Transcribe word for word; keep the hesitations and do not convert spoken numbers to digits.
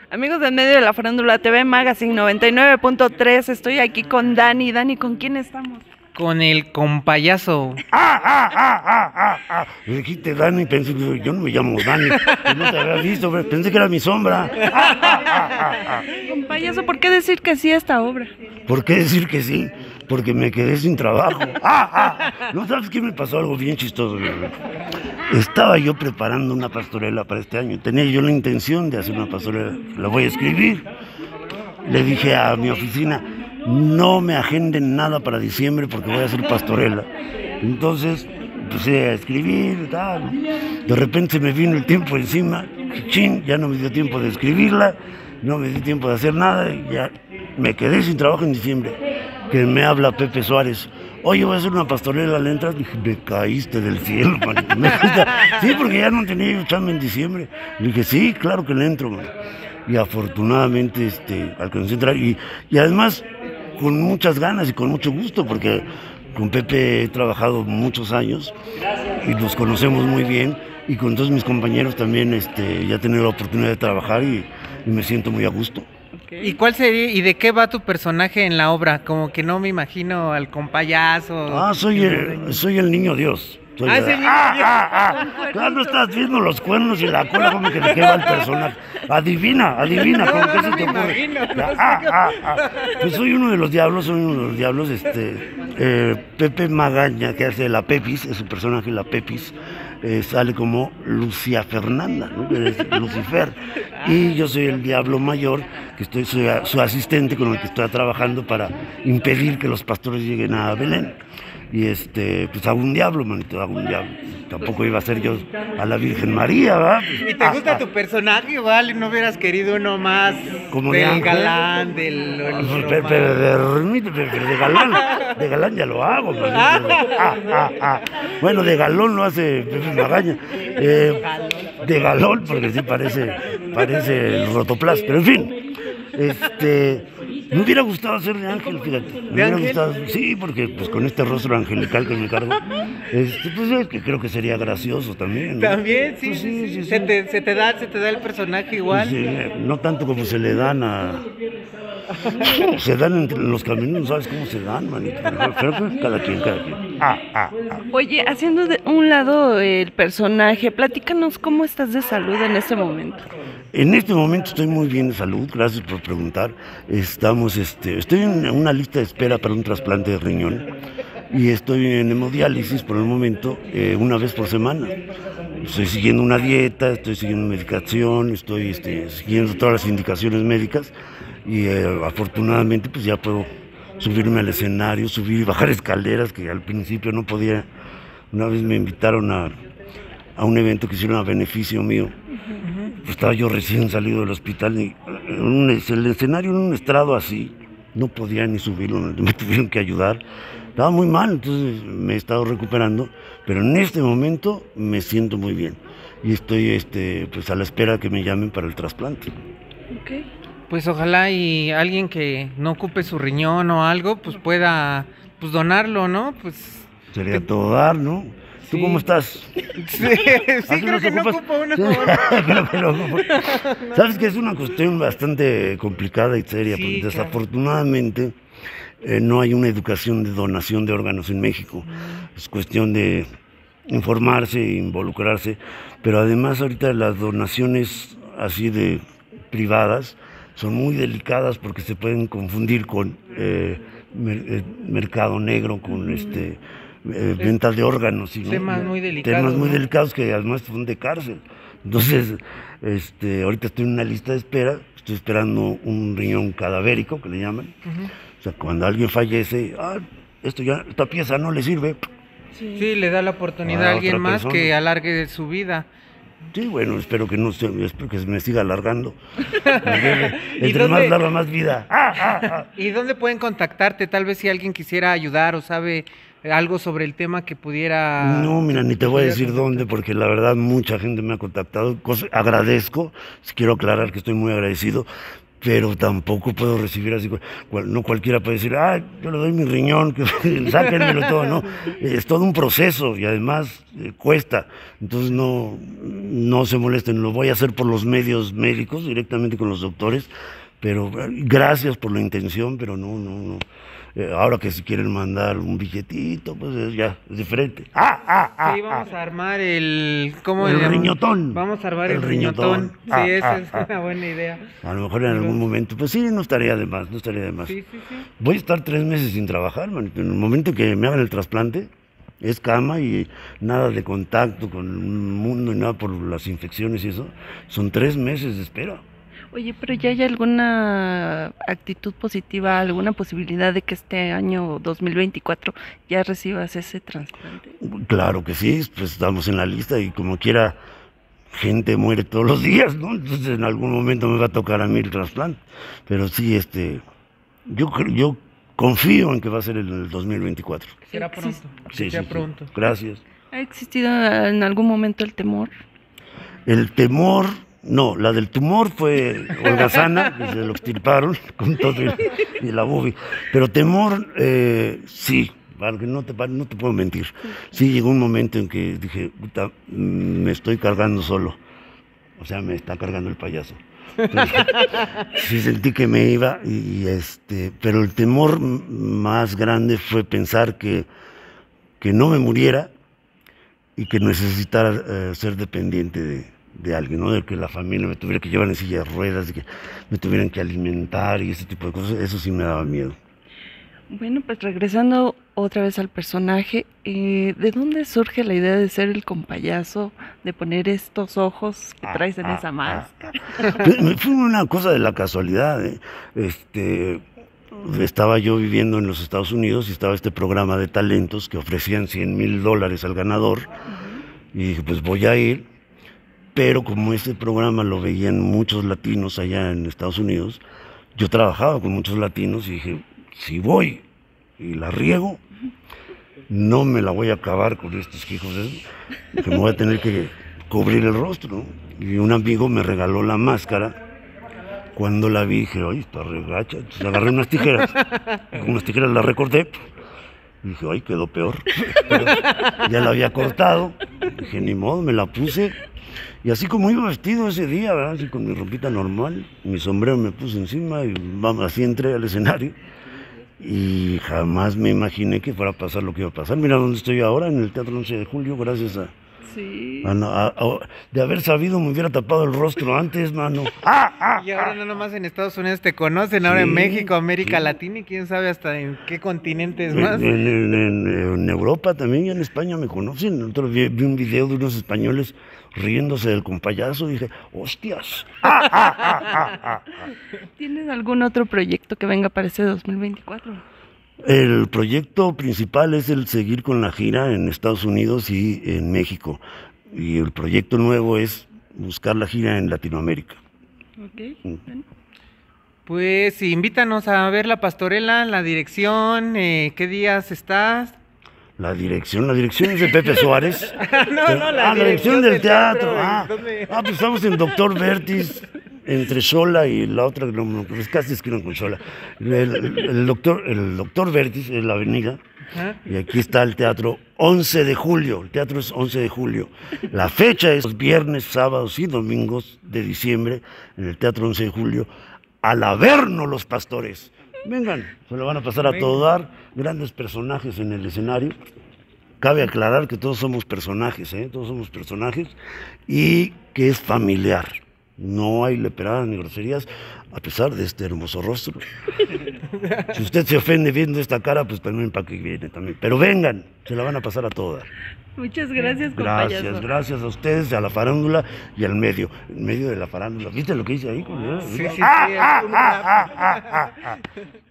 Amigos del medio de la Farándula T V Magazine noventa y nueve punto tres, estoy aquí con Dani. Dani, ¿con quién estamos? Con el compayazo. ¡Ah, ah, ah, ah, ah, ah! Me dijiste Dani, pensé que yo no me llamo Dani, que no te había visto, pensé que era mi sombra. ¡Ah, ah, ah, ah, ah! Compayazo, ¿por qué decir que sí a esta obra? ¿Por qué decir que sí? Porque me quedé sin trabajo. ¡Ah, ah! ¿No sabes qué me pasó? Algo bien chistoso. Estaba yo preparando una pastorela para este año. Tenía yo la intención de hacer una pastorela. La voy a escribir. Le dije a mi oficina, no me agenden nada para diciembre porque voy a hacer pastorela. Entonces empecé a escribir, tal. De repente se me vino el tiempo encima. Chin, ya no me dio tiempo de escribirla, no me dio tiempo de hacer nada. Y ya me quedé sin trabajo en diciembre. Que me habla Pepe Suárez. Oye, voy a hacer una pastorela, ¿le entras? Dije, me caíste del cielo, manito. Sí, porque ya no tenía yo chamba en diciembre. Le dije, sí, claro que le entro, man. Y afortunadamente este, alcancé a entrar. Y, y además, con muchas ganas y con mucho gusto, porque con Pepe he trabajado muchos años y nos conocemos muy bien. Y con todos mis compañeros también este, ya he tenido la oportunidad de trabajar y, y me siento muy a gusto. ¿Y cuál sería y de qué va tu personaje en la obra? Como que no me imagino al compayazo. Ah, soy el, soy el niño Dios. Soy Ah, el, es el niño ah, Dios. ah, ah. Ya no estás viendo los cuernos y la cola, como que de qué va el personaje. Adivina, adivina, No, ¿cómo que no se me te ocurre? imagino, no Ya, sé ah, cómo. ah, ah. Pues soy uno de los diablos, soy uno de los diablos, este, eh, Pepe Magaña, que hace la Pepis, es un personaje, la Pepis, eh, sale como Lucia Fernanda, ¿no? Que es Lucifer. Y yo soy el diablo mayor, que estoy soy a- su asistente con el que estoy trabajando para impedir que los pastores lleguen a Belén. Y este, pues hago un diablo, manito, hago un diablo. Tampoco iba a ser yo a la Virgen María, ¿verdad? ¿Y te gusta tu personaje, vale? ¿No hubieras querido uno más Como de del ángel. galán, del... Ah, del pe- pe- permite, pe- pe- de galán, de galán ya lo hago, manito. Ah, ah, ah. Bueno, de galón lo hace Pepe Magaña. Eh, de galón, porque sí parece, parece el rotoplas, pero en fin. Este, me hubiera gustado hacer de ángel, fíjate. Me hubiera ángel? gustado, sí, porque pues con este rostro angelical que me cargo, este, pues es que creo que sería gracioso también, ¿no? También, sí, Pues sí, sí, sí, Se, sí. te, se te da, se te da el personaje igual. Sí, no tanto como se le dan a... Se dan entre los caminos, no sabes cómo se dan, manito. Pero creo que cada quien, cada quien. Ah, ah, ah. Oye, haciendo de un lado el personaje, platícanos cómo estás de salud en este momento. En este momento estoy muy bien de salud, gracias por preguntar. Estamos, este, estoy en una lista de espera para un trasplante de riñón y estoy en hemodiálisis por el momento, eh, una vez por semana. Estoy siguiendo una dieta, estoy siguiendo medicación, estoy este, siguiendo todas las indicaciones médicas y eh, afortunadamente pues ya puedo subirme al escenario, subir y bajar escaleras que al principio no podía. Una vez me invitaron a, a un evento que hicieron a beneficio mío. Estaba yo recién salido del hospital y en un, el escenario en un estrado así, no podía ni subirlo, me tuvieron que ayudar. Estaba muy mal, entonces me he estado recuperando, pero en este momento me siento muy bien y estoy este, pues a la espera que me llamen para el trasplante. Okay. Pues ojalá y alguien que no ocupe su riñón o algo, pues pueda pues donarlo, ¿no? Pues Sería todo dar, ¿no? ¿Tú Sí. cómo estás? sí, ¿Ah, sí creo los que no ocupas? ocupo uno. Sí, creo que no ocupo. Sabes que es una cuestión bastante complicada y seria, Sí, porque claro. desafortunadamente eh, no hay una educación de donación de órganos en México. Es cuestión de informarse e involucrarse, pero además ahorita las donaciones así de privadas son muy delicadas porque se pueden confundir con eh, mer- eh, mercado negro, con este eh, ventas de órganos, y, ¿no? Temas muy delicados, temas muy ¿no? delicados que además son de cárcel. Entonces, este, ahorita estoy en una lista de espera, estoy esperando un riñón cadavérico, que le llaman. Ujú. O sea, cuando alguien fallece, ah, esto ya, esta pieza no le sirve. Sí, le da la oportunidad A a alguien otra más persona. que alargue su vida. Sí, bueno, espero que no se, espero que se me siga alargando. ¿Y Entre dónde- más larga, más vida. Ah, ah, ah. ¿Y dónde pueden contactarte? Tal vez si alguien quisiera ayudar o sabe algo sobre el tema que pudiera... No, mira, ni te voy a pudiera decir contactar. dónde, porque la verdad mucha gente me ha contactado. Cosa- agradezco, quiero aclarar que estoy muy agradecido, pero tampoco puedo recibir así, cual, no cualquiera puede decir, ah, yo le doy mi riñón, que sáquenmelo todo, no, es todo un proceso y además eh, cuesta, entonces no, no se molesten, lo voy a hacer por los medios médicos, directamente con los doctores, pero gracias por la intención, pero no, no, no. Eh, ahora que si quieren mandar un billetito, pues es, ya, es diferente. ¡Ah, ah, ah! Sí, vamos a armar el... ¿Cómo El le llaman? riñotón. Vamos a armar El el, riñotón. riñotón. Sí, Ah, esa ah, es ah. una buena idea. A lo mejor en algún momento, pues sí, no estaría de más, no estaría de más. Sí, sí, sí. Voy a estar tres meses sin trabajar, man. En el momento que me hagan el trasplante, es cama y nada de contacto con el mundo y nada por las infecciones y eso. Son tres meses de espera. Oye, pero ¿ya hay alguna actitud positiva, alguna posibilidad de que este año dos mil veinticuatro ya recibas ese trasplante? Claro que sí, pues estamos en la lista y como quiera, gente muere todos los días, ¿no? Entonces en algún momento me va a tocar a mí el trasplante. Pero sí, este, yo, cre- yo confío en que va a ser en el dos mil veinticuatro. Que será pronto. Existe- Que Sí, sea sí, sí. pronto. Gracias. ¿Ha existido en algún momento el temor? El temor, no, la del tumor fue holgazana, que se lo extirparon con todo y, y la bubi. Pero temor, eh, sí, porque no te, no te puedo mentir. Sí llegó un momento en que dije, puta, me estoy cargando solo. O sea, me está cargando el payaso. Entonces, sí sentí que me iba, y, y este, pero el temor m- más grande fue pensar que, que no me muriera y que necesitara eh, ser dependiente de, de alguien, ¿no? De que la familia me tuviera que llevar en silla de ruedas, de que me tuvieran que alimentar y ese tipo de cosas, eso sí me daba miedo. Bueno, pues regresando otra vez al personaje, eh, ¿de dónde surge la idea de ser el compayazo, de poner estos ojos que traes en Ah, esa ah, máscara? Fue fue una cosa de la casualidad, ¿eh? Este, estaba yo viviendo en los Estados Unidos y estaba este programa de talentos que ofrecían cien mil dólares al ganador y dije, pues voy a ir, pero como ese programa lo veían muchos latinos allá en Estados Unidos, yo trabajaba con muchos latinos y dije, si voy y la riego, no me la voy a acabar con estos hijos, ¿eh? Que me voy a tener que cubrir el rostro, ¿no? Y un amigo me regaló la máscara. Cuando la vi dije, ay, está regacha. Entonces agarré unas tijeras, y con unas tijeras la recorté. Y dije, ay, quedó peor. Pero ya la había cortado. Dije, ni modo, me la puse. Y así como iba vestido ese día, ¿verdad? Así con mi ropita normal, mi sombrero me puse encima y vamos, así entré al escenario. Y jamás me imaginé que fuera a pasar lo que iba a pasar. Mira dónde estoy ahora, en el Teatro once de julio, gracias a... Sí. a no- a- a- de haber sabido me hubiera tapado el rostro antes, mano. ¡Ah, ah! Y ahora no nomás en Estados Unidos te conocen, ahora en Sí, México, América sí. Latina y quién sabe hasta en qué continentes En, más. en- en- en- en Europa también y en España me conocen. Otro vi, vi un video de unos españoles riéndose del compayazo y dije, hostias. ¡Ah, ah, ah, ah, ah, ah! ¿Tienes algún otro proyecto que venga para ese dos mil veinticuatro? El proyecto principal es el seguir con la gira en Estados Unidos y en México. Y el proyecto nuevo es buscar la gira en Latinoamérica. Ok, Mm. bueno. Pues invítanos a ver la pastorela, la dirección, eh, qué días estás. La dirección, la dirección es de Pepe Suárez. No, no, la ah, la dirección dirección del del teatro. teatro, Ah, ¿dónde? ah, pues estamos en Doctor Vertis, entre Xola y la otra, no, no, pues casi esquina con Xola. El, el- el doctor, el Doctor Vertis es la avenida, Ajá. y aquí está el teatro once de julio. El teatro es once de julio. La fecha es los viernes, sábados y domingos de diciembre en el teatro once de julio. Al Averno los Pastores. Vengan, se lo van a pasar a todo dar. Grandes personajes en el escenario. Cabe aclarar que todos somos personajes, ¿eh? Todos somos personajes y que es familiar. No hay leperadas ni groserías, a pesar de este hermoso rostro. Si usted se ofende viendo esta cara, pues también para que viene también. Pero vengan, se la van a pasar a toda. Muchas gracias, Gracias, compayazo. gracias a ustedes, a la farándula y al medio. En medio de la farándula. ¿Viste lo que hice ahí? Sí, sí, sí, ¡Ah, ah, es un ah, rap. ah, ah, ah, ah!